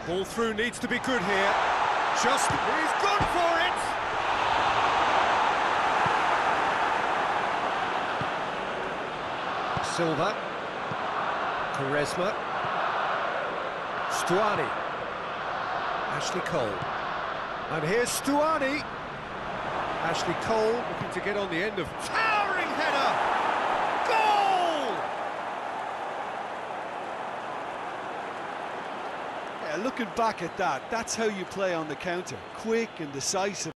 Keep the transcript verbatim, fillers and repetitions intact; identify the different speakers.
Speaker 1: Ball through needs to be good here. Just, he's gone for it! Silva. Quaresma. Stuani. Ashley Cole. And here's Stuani. Ashley Cole looking to get on the end of towering header. Goal!
Speaker 2: Yeah, looking back at that, that's how you play on the counter. Quick and decisive.